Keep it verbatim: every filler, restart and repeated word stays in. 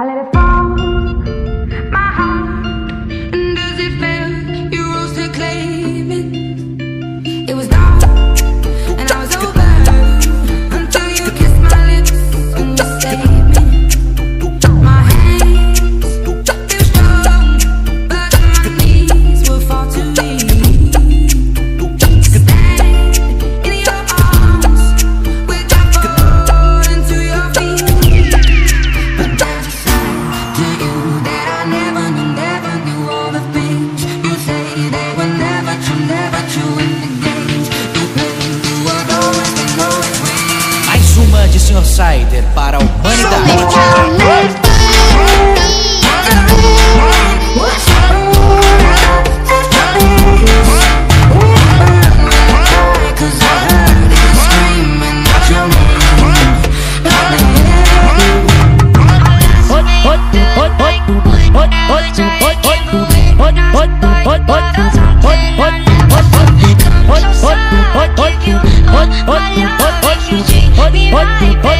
I let it fall, my heart. And as it fell, you rose to claim it. It was dark, and I was over until you kissed my lips and you saved me. My hands feel strong, but my knees will fall too weak. Stand in your arms without falling to your feet. But there's a side to you that I never knew, never knew. All the things you say, they were never true, never true. In the games you play, you were always the always win. Mais uma de senhor Sider para a humanidade. What